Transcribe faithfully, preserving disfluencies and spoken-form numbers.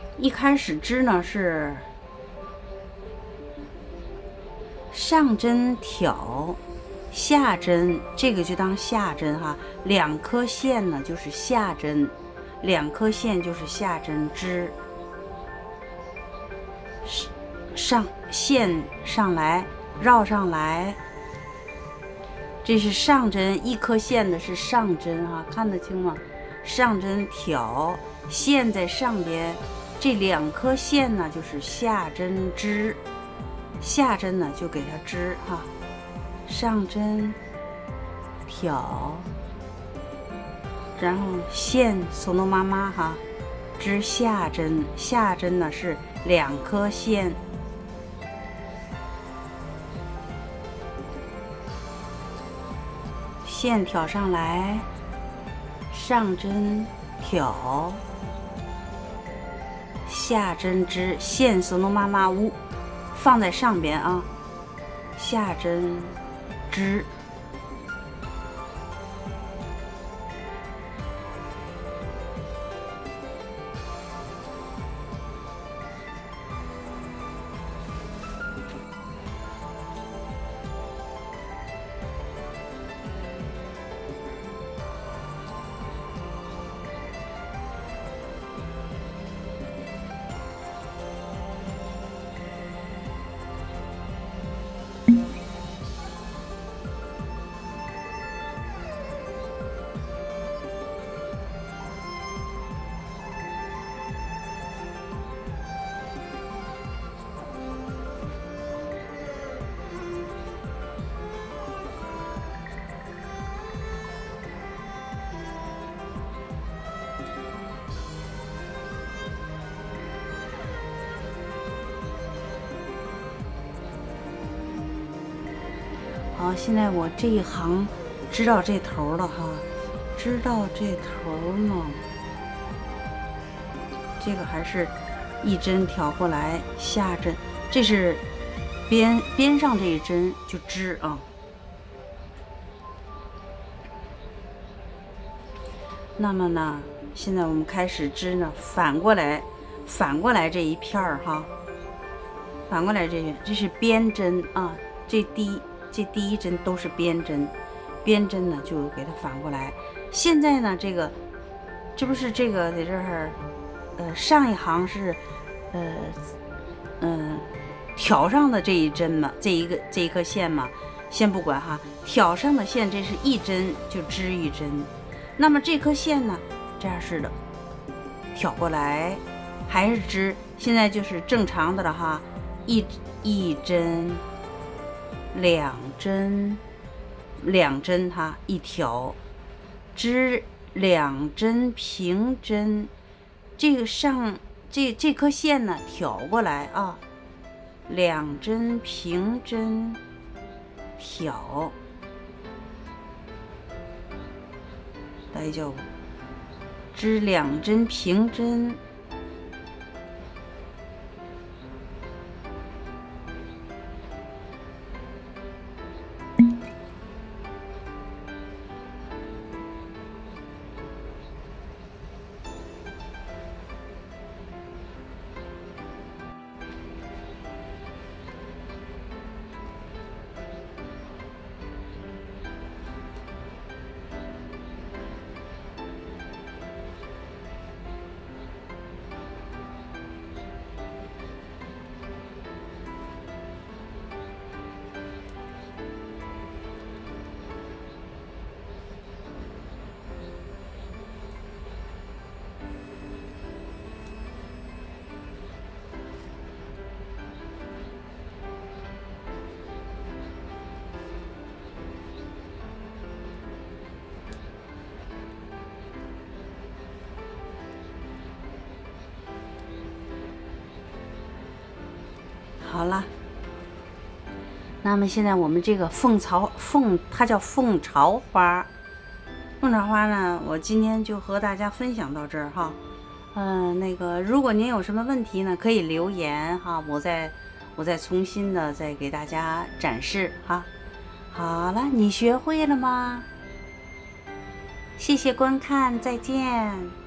一开始织呢是上针挑，下针，这个就当下针哈。两颗线呢就是下针，两颗线就是下针织。上线上来，绕上来，这是上针，一颗线的是上针哈，看得清吗？上针挑，线在上边，这两颗线呢就是下针织。下针呢就给它织哈，上针挑，然后线索诺妈妈哈，织下针，下针呢是两颗线，线挑上来，上针挑，下针织，线索诺妈妈呜。放在上边啊，下针织，好，现在我这一行织到这头了哈，织到这头呢，这个还是一针挑过来，下针，这是边边上这一针就织啊。那么呢，现在我们开始织呢，反过来，反过来这一片儿哈，反过来这些，这是边针啊，这第一。这第一针都是边针，边针呢就给它反过来。现在呢，这个这不是这个在这儿，呃，上一行是，呃，嗯，挑上的这一针嘛，这一个这一颗线嘛，先不管哈，挑上的线这是一针就织一针。那么这颗线呢，这样式的挑过来，还是织，现在就是正常的了哈，一一针。两针，两针哈，一条，织两针平针，这个上这这颗线呢挑过来啊，两针平针挑，大丈夫，织两针平针。好了，那么现在我们这个凤巢凤，它叫凤巢花。凤巢花呢，我今天就和大家分享到这儿哈。嗯、呃，那个如果您有什么问题呢，可以留言哈，我再我再重新的再给大家展示哈。好了，你学会了吗？谢谢观看，再见。